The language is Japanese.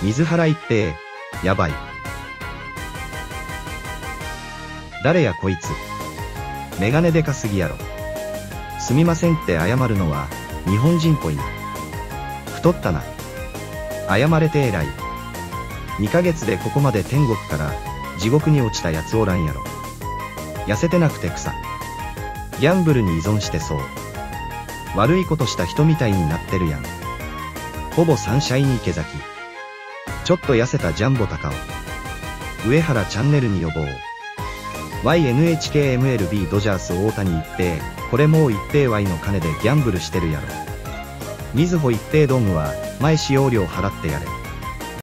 水原一平、やばい。誰やこいつ。メガネでかすぎやろ。すみませんって謝るのは、日本人っぽいな。太ったな。謝れて偉い。2ヶ月でここまで天国から地獄に落ちたやつおらんやろ。痩せてなくて草。ギャンブルに依存してそう。悪いことした人みたいになってるやん。ほぼサンシャイン池崎。ちょっと痩せたジャンボ高尾。上原チャンネルに呼ぼう。YNHKMLB ドジャース大谷一平、これもう一平 Y の金でギャンブルしてるやろ。みずほ一平ドームは、前使用料払ってやれ。